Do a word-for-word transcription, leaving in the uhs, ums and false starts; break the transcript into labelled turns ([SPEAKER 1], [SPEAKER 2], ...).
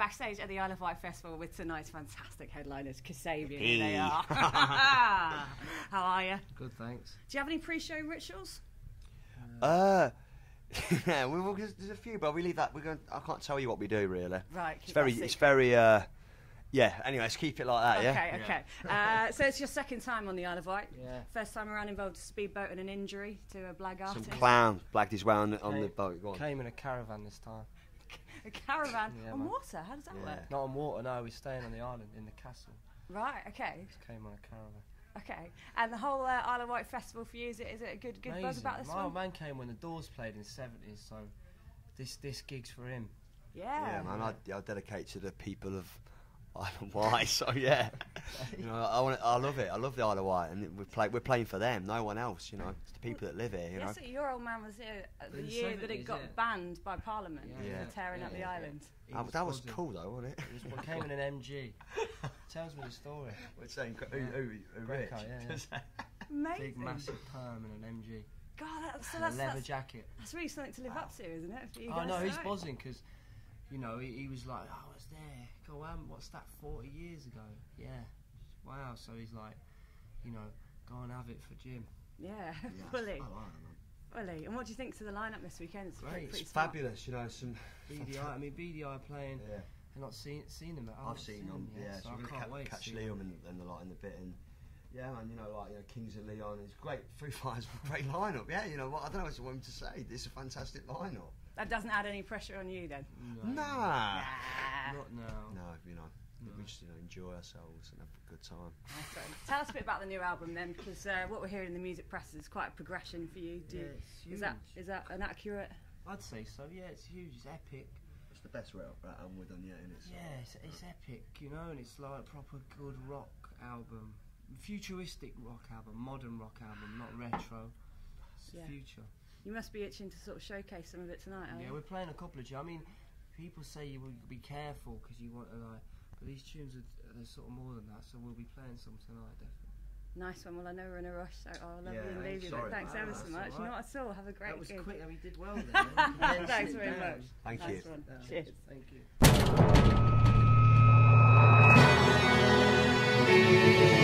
[SPEAKER 1] backstage at the Isle of Wight Festival with tonight's fantastic headliners, Kasabian. Here they are. How are you?
[SPEAKER 2] Good, thanks.
[SPEAKER 1] Do you have any pre-show rituals?
[SPEAKER 3] Uh, yeah, we, we, there's a few, but we leave that. We're going. I can't tell you what we do really.
[SPEAKER 1] Right.
[SPEAKER 3] It's very. It's very. Uh, yeah. Anyway, let's keep it like that.
[SPEAKER 1] Okay.
[SPEAKER 3] Yeah.
[SPEAKER 1] Okay. Uh, so it's your second time on the Isle of Wight.
[SPEAKER 2] Yeah.
[SPEAKER 1] First time around involved a speedboat and an injury to a blag artist.
[SPEAKER 3] Some clown blagged his way on the, on
[SPEAKER 2] Came,
[SPEAKER 3] the boat. Go on.
[SPEAKER 2] Came in a caravan this time.
[SPEAKER 1] A caravan
[SPEAKER 2] Yeah,
[SPEAKER 1] on
[SPEAKER 2] man.
[SPEAKER 1] water. How does that
[SPEAKER 3] Yeah.
[SPEAKER 1] work?
[SPEAKER 2] Not on water, no. We're staying on the island in the castle.
[SPEAKER 1] Right. Okay.
[SPEAKER 2] Just came on a caravan.
[SPEAKER 1] Okay. And the whole uh, Isle of Wight Festival for you, is it, is it a good good
[SPEAKER 2] Amazing.
[SPEAKER 1] buzz about this
[SPEAKER 2] My
[SPEAKER 1] one?
[SPEAKER 2] old man came when the Doors played in the seventies, so this this gig's for him.
[SPEAKER 1] Yeah.
[SPEAKER 3] Yeah, man. I, I dedicate to the people of Isle of Wight. So yeah, you know, I want. I love it. I love the Isle of Wight, and we're play, We're playing for them. No one else. You know, it's the people that live here. You
[SPEAKER 1] Yeah,
[SPEAKER 3] know.
[SPEAKER 1] so your old man was here at the
[SPEAKER 2] In the
[SPEAKER 1] year that it
[SPEAKER 2] seventies,
[SPEAKER 1] got
[SPEAKER 2] yeah.
[SPEAKER 1] banned by Parliament
[SPEAKER 2] Yeah.
[SPEAKER 3] Yeah.
[SPEAKER 1] for tearing
[SPEAKER 2] Yeah,
[SPEAKER 1] up the
[SPEAKER 2] yeah, yeah.
[SPEAKER 1] island.
[SPEAKER 2] He
[SPEAKER 3] That, that was
[SPEAKER 2] buzzing.
[SPEAKER 3] cool though, wasn't it?
[SPEAKER 2] It was, came in an M G. Tells me the story.
[SPEAKER 3] We're saying who,
[SPEAKER 2] Yeah.
[SPEAKER 3] who, who rich?
[SPEAKER 2] Greco, yeah, yeah.
[SPEAKER 1] Amazing.
[SPEAKER 2] Big massive perm and an M G.
[SPEAKER 1] God, that, so
[SPEAKER 2] And
[SPEAKER 1] that's,
[SPEAKER 2] a leather
[SPEAKER 1] that's,
[SPEAKER 2] jacket.
[SPEAKER 1] that's really something to live up to, isn't it? For you
[SPEAKER 2] Oh
[SPEAKER 1] guys
[SPEAKER 2] no, he's
[SPEAKER 1] tonight?
[SPEAKER 2] buzzing because, you know, he, he was like, oh, I was there. Go on, what's that? Forty years ago. Yeah. Wow. So he's like, you know, go and have it for Jim.
[SPEAKER 1] Yeah,
[SPEAKER 3] Yeah,
[SPEAKER 1] fully.
[SPEAKER 3] I like it, man.
[SPEAKER 1] Fully. And what do you think to the lineup this weekend? It's
[SPEAKER 2] Great.
[SPEAKER 1] pretty, pretty
[SPEAKER 3] It's
[SPEAKER 1] smart.
[SPEAKER 3] fabulous, you know. Some.
[SPEAKER 2] B D I. I mean, B D I playing.
[SPEAKER 3] Yeah.
[SPEAKER 2] I've not seen seen them. I
[SPEAKER 3] I've
[SPEAKER 2] haven't
[SPEAKER 3] seen them. Yeah,
[SPEAKER 2] so
[SPEAKER 3] so
[SPEAKER 2] I
[SPEAKER 3] we're
[SPEAKER 2] can't
[SPEAKER 3] gonna
[SPEAKER 2] wait
[SPEAKER 3] ca- catch
[SPEAKER 2] to see
[SPEAKER 3] Liam
[SPEAKER 2] them.
[SPEAKER 3] and, and the lot in a bit, and yeah, man, you know, like you know, Kings of Leon. It's great. Foo Fighters, great lineup. Yeah, you know what? I don't know what I want him to say. It's a fantastic lineup.
[SPEAKER 1] That doesn't add any pressure on you then?
[SPEAKER 2] No.
[SPEAKER 3] Nah.
[SPEAKER 2] Not now.
[SPEAKER 3] No, you know,
[SPEAKER 2] No.
[SPEAKER 3] we just you know enjoy ourselves and have a good time.
[SPEAKER 1] Nice one. Tell us a bit about the new album then, because uh, what we're hearing in the music press is quite a progression for you. Do
[SPEAKER 2] Yeah,
[SPEAKER 1] you
[SPEAKER 2] it's huge.
[SPEAKER 1] is that is that an accurate?
[SPEAKER 2] I'd say so. Yeah, it's huge. It's epic.
[SPEAKER 3] It's the best rap album we've done yet, isn't it? So,
[SPEAKER 2] Yeah, it's, it's epic, you know, and it's like a proper good rock album, futuristic rock album, modern rock album, not retro. It's the
[SPEAKER 1] Yeah.
[SPEAKER 2] future.
[SPEAKER 1] You must be itching to sort of showcase some of it tonight. Are
[SPEAKER 2] Yeah,
[SPEAKER 1] you?
[SPEAKER 2] we're playing a couple of. I mean, people say you will be careful because you want to like, but these tunes are they're sort of more than that. So we'll be playing some tonight, definitely.
[SPEAKER 1] Nice one. Well, I know we're in a rush, so I'll love
[SPEAKER 3] Yeah,
[SPEAKER 1] you and leave you.
[SPEAKER 3] sorry
[SPEAKER 1] But thanks
[SPEAKER 2] about
[SPEAKER 1] ever
[SPEAKER 2] that.
[SPEAKER 1] so
[SPEAKER 2] That's
[SPEAKER 1] much.
[SPEAKER 2] all right.
[SPEAKER 1] Not at all. Have a great
[SPEAKER 2] That was
[SPEAKER 1] gig.
[SPEAKER 2] quick, and we did well there.
[SPEAKER 1] Thanks very much.
[SPEAKER 3] Thank
[SPEAKER 1] nice
[SPEAKER 3] you.
[SPEAKER 1] One.
[SPEAKER 2] Yeah.
[SPEAKER 1] Cheers.
[SPEAKER 2] Thank you.